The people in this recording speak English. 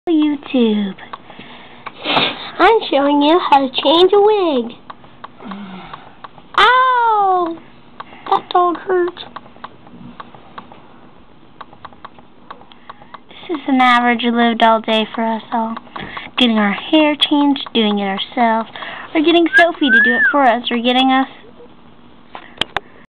YouTube. I'm showing you how to change a wig. Ow! That dog hurt. This is an average lived all day for us all. Getting our hair changed, doing it ourselves, or getting Sophie to do it for us, or getting us